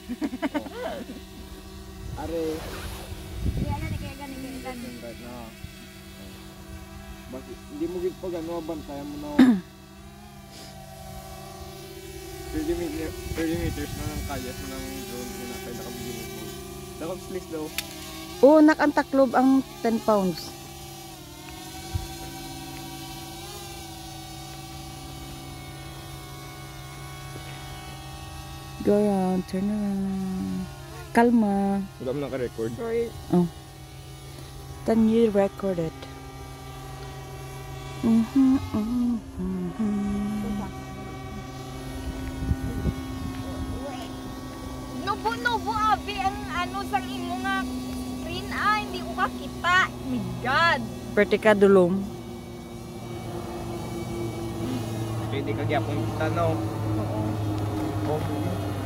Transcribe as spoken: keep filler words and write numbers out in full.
Are. Kaya na, kaya gani, kaya gani. Bakit? Hindi mo git pag ano, bantayan mo na. thirty meters, thirty meters na ng kayas mo ng drone na nakay nakabili mo. Nakapslis daw. Oo, nakantaklob ang ten pounds. Go around, turn around. Kalma. Wala mo naka-record. Sorry. Oh. Then you record it. Mm-hmm, mm-hmm. Nubo-nubo, abi, ang ano sa imo nga screen, ah, hindi ko kakita. Oh my God. Pertika dulong. Pwede ka gyapon kita, no? Oo. Oh.